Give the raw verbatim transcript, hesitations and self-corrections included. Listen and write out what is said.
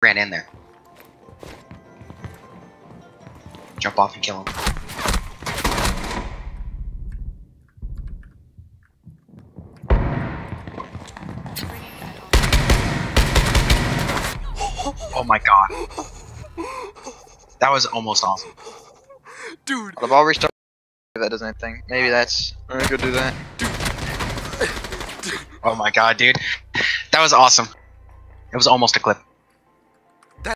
ran in there. Jump off and kill him. Oh my god. That was almost awesome. Dude. The ball restart. If that does anything. Maybe that's. I'm gonna go do that. Oh my god, dude. That was awesome. It was almost a clip.